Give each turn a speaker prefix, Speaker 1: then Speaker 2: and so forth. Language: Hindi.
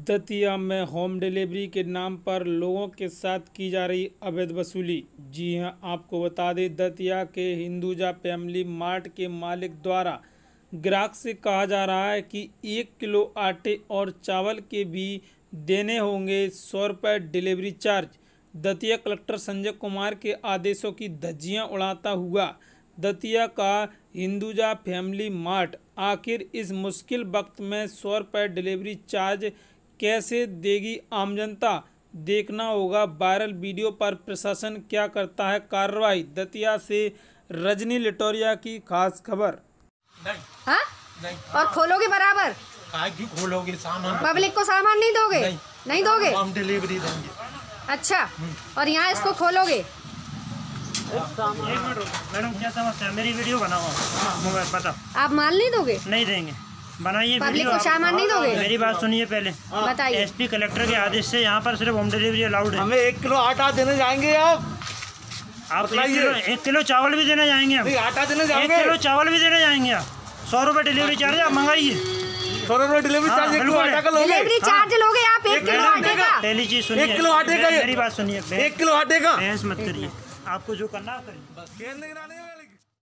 Speaker 1: दतिया में होम डिलीवरी के नाम पर लोगों के साथ की जा रही अवैध वसूली। जी हां, आपको बता दें, दतिया के हिंदुजा फैमिली मार्ट के मालिक द्वारा ग्राहक से कहा जा रहा है कि 1 किलो आटे और चावल के भी देने होंगे 100 रुपये delivery charge. Datia collector Sanjay Kumar के आदेशों की धज्जियां उड़ाता हुआ दतिया का हिंदुजा फैमिली मार्ट आखिर इस मुश्किल वक्त में 100 रुपये डिलीवरी चार्ज कैसे देगी आम जनता, देखना होगा। वायरल वीडियो पर प्रशासन क्या करता है कार्रवाई। दतिया से रजनी लिटोरिया की खास खबर।
Speaker 2: हाँ? और खोलोगे बराबर?
Speaker 3: क्यों खोलोगे? सामान
Speaker 2: पब्लिक को सामान नहीं दोगे? नहीं दोगे?
Speaker 3: हम डिलीवरी देंगे।
Speaker 2: अच्छा, और यहाँ इसको खोलोगे?
Speaker 4: मैडम क्या समस्या है? मेरी वीडियो बनाओ, मोबाइल बताओ।
Speaker 2: आप माल नहीं दोगे?
Speaker 4: नहीं देंगे, बनाइए
Speaker 2: पब्लिक
Speaker 4: वीडियो।
Speaker 2: को सामान नहीं दोगे?
Speaker 4: मेरी बात सुनिए पहले।
Speaker 2: बताइए।
Speaker 4: एसपी कलेक्टर के आदेश से यहाँ पर सिर्फ होम डिलीवरी अलाउड है।
Speaker 3: हमें 1 किलो आटा देने जाएंगे आप
Speaker 4: 1 किलो चावल भी देने जाएंगे हम।
Speaker 3: आटा देने
Speaker 4: 1
Speaker 3: जाएंगे।
Speaker 4: किलो चावल भी देने जाएंगे आप। 100 रुपये डिलीवरी चार्ज आप मंगाइए।
Speaker 3: 100 रुपये डिलीवरी चार्ज। 1 किलो आटा का लोगे?
Speaker 2: डिलीवरी चार्ज लोगे आप 1 किलो आटे का?
Speaker 4: पहली चीज सुनिए,
Speaker 3: 1 किलो आटे का।
Speaker 4: मेरी बात सुनिए,
Speaker 3: 1 किलो आटे का
Speaker 4: बहस मत करिए। आपको जो करना है करिए।
Speaker 3: केंद्र